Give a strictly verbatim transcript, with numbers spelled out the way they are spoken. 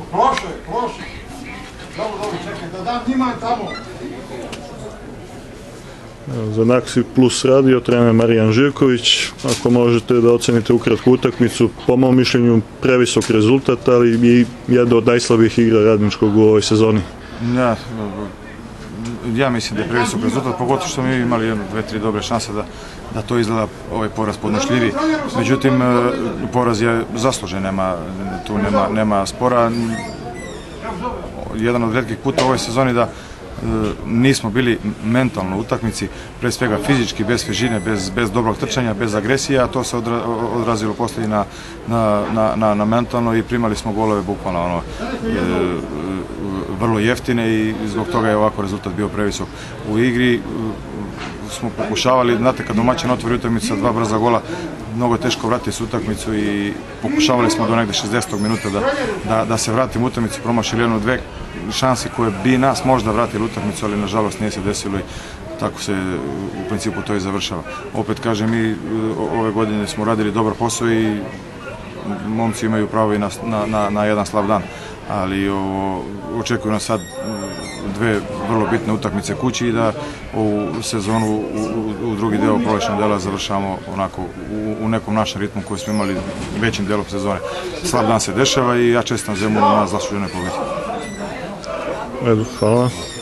Prošlo je, prošlo. Dobro, dobro, čekaj, da dam njima tamo. Za Naksi Plus radio trener Marijan Živković. Ako možete da ocenite ukratku utakmicu, po mom mišljenju previsok rezultat, ali i jedna od najslabijih igra Radničkog u ovoj sezoni. Ja, ja mislim da je previsok rezultat, pogotovo što mi imali jedno, dve, tri dobre šanse da, da to izgleda ovaj poraz podnošljivi. Međutim, poraz je zaslužen, nema, tu nema, nema spora. Jedan od retkih puta u ovoj sezoni da nismo bili mentalno u utakmici, pre svega fizički, bez svežine, bez, bez dobrog trčanja, bez agresije, a to se odra, odrazilo poslije na, na, na, na mentalno i primali smo golove bukvalno ono, e, vrlo jeftine i zbog toga je ovako rezultat bio previsok. U igri smo pokušavali, znate kad domaćin otvori utakmicu sa dva brza gola, mnogo je teško vratiti se utakmicu i pokušavali smo do negde šezdesetog minuta da, da, da se vratimo utakmicu, promašili jednu dve šanse koje bi nas možda vratili utakmicu, ali nažalost nije se desilo i tako se u principu to i završava. Opet kažem, mi ove godine smo radili dobar posao i momci imaju pravo i na, na, na jedan slab dan, ali ovo, očekuju nas sad dve vrlo bitne utakmice kući i da ovu sezonu u, u, u drugi deo proljećnog dela završamo onako u, u nekom našem ritmu koji smo imali većim delom sezone. Slab dan se dešava i ja čestitam Zemunu na zasluženoj pobedi. Hvala.